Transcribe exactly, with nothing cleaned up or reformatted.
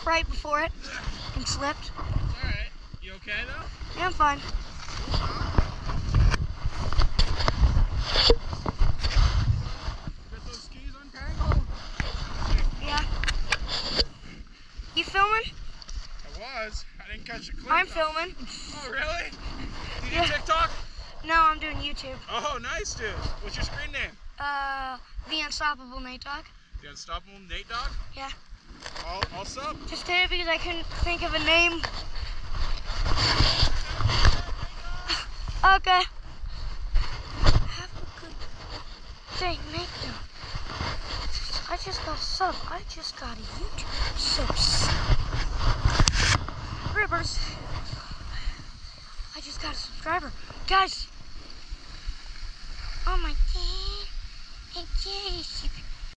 right before it and slipped. Alright. You okay though? Yeah, I'm fine. You got those skis untangled? Yeah. You filming? I was. I didn't catch a clip. I'm though. filming. Oh, really? Did you Yeah. TikTok? No, I'm doing YouTube. Oh, nice, dude. What's your screen name? Uh, The Unstoppable Nate Dog. The Unstoppable Nate Dog? Yeah. All, all sub? Just did it because I couldn't think of a name. Okay. Have a good day, Nate Dog. I just got a sub. I just got a YouTube sub. Ribbers. I just got a subscriber. Guys. Oh my god. Hey,